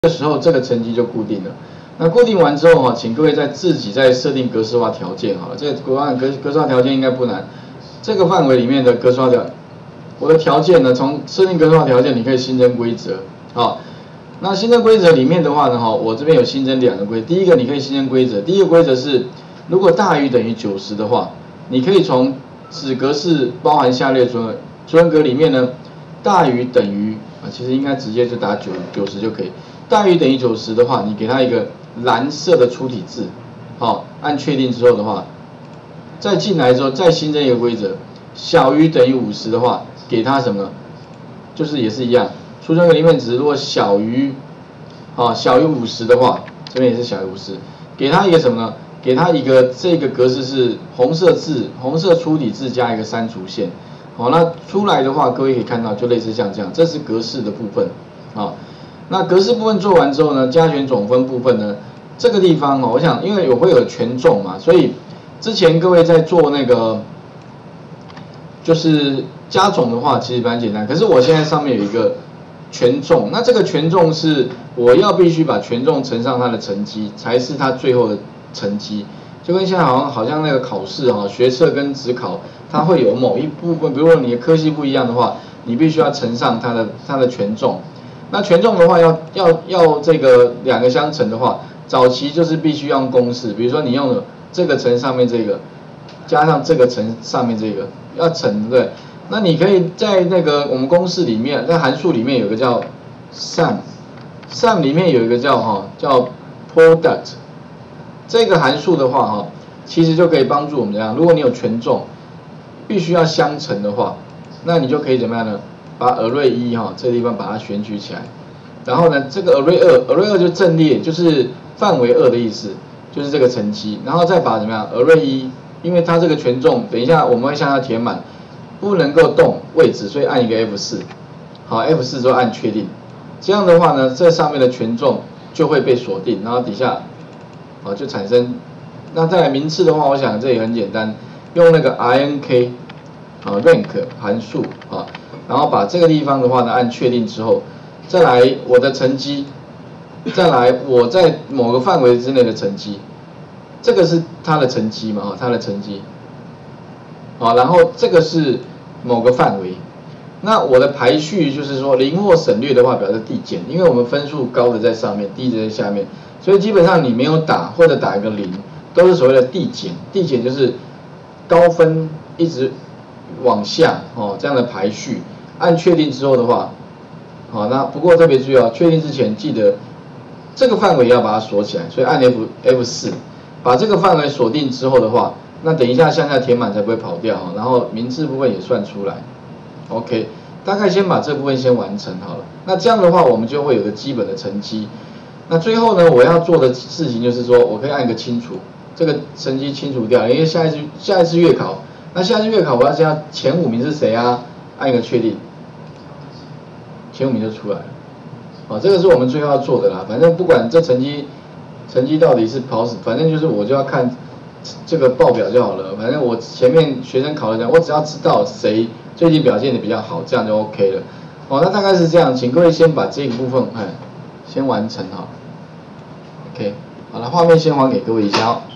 这时候这个成绩就固定了。那固定完之后哈，请各位自己再设定格式化条件好了。这个格式化条件应该不难。这个范围里面的格式化我的条件呢，从设定格式化条件，你可以新增规则。好，那新增规则里面的话呢，我这边有新增2个规则。第一个你可以新增规则，第一个规则是，如果大于等于90的话，你可以从此格式包含下列主文格里面呢，大于等于其实应该直接就打90就可以。大于等于90的话，你给它一个蓝色的粗体字，按确定之后的话，再进来之后再新增一个规则，小于等于50的话，给它什么呢？就是也是一样，储存格里面值如果小于50的话，这边也是小于50，给它一个什么呢？给它一个这个格式是红色粗体字加一个删除线。那出来的话，各位可以看到就类似像这样，这是格式的部分那格式部分做完之后呢，加权总分部分呢，这个地方我想因为我会有权重嘛，所以之前各位在做那个就是加总的话，其实蛮简单。可是我现在上面有一个权重，那这个权重是我要必须把权重乘上它的成绩，才是它最后的成绩。就跟现在好像那个考试学测跟指考，它会有某一部分，比如说你的科系不一样的话，你必须要乘上它的权重。那权重的话要这个2个相乘的话，早期就是必须用公式，比如说你用了这个乘上面这个，加上这个乘上面这个，要乘对不对？那你可以在那个我们公式里面，在函数里面有个叫 sum 里面有一个叫product， 这个函数的话其实就可以帮助我们怎样？如果你有权重，必须要相乘的话，那你就可以怎么样呢？把 array 1这个地方把它选取起来，然后呢，这个 array 2就阵列，就是范围2的意思，就是这个乘积，然后再把怎么样 array 1，因为它这个权重，等一下我们会向它填满，不能够动位置，所以按一个 F4， F4 之后按确定，这样的话呢，这上面的权重就会被锁定，然后底下就产生，那再来名次的话，我想这也很简单，用那个 rank rank 函数然后把这个地方的话呢按确定之后，再来我的成绩，再来我在某个范围之内的成绩，这个是它的成绩嘛它的成绩，然后这个是某个范围，那我的排序就是说零或省略的话表示递减，因为我们分数高的在上面，低的在下面，所以基本上你没有打或者打一个0，都是所谓的递减，递减就是高分一直往下这样的排序。按确定之后的话，那不过特别注意确定之前记得这个范围要把它锁起来，所以按 F4， 把这个范围锁定之后的话，那等一下向下填满才不会跑掉然后名次部分也算出来 ，OK， 大概先把这部分先完成好了。那这样的话，我们就会有个基本的成绩。那最后呢，我要做的事情就是说，我可以按一个清除，这个成绩清除掉，因为下一次月考，那下一次月考我要知道前5名是谁啊？按一个确定。前5名就出来了，这个是我们最后要做的啦。反正不管这成绩到底是跑死，反正就是我就要看这个报表就好了。反正我前面学生考的我只要知道谁最近表现的比较好，这样就 OK 了。那大概是这样，请各位先把这个部分先完成OK， 好了，画面先还给各位一下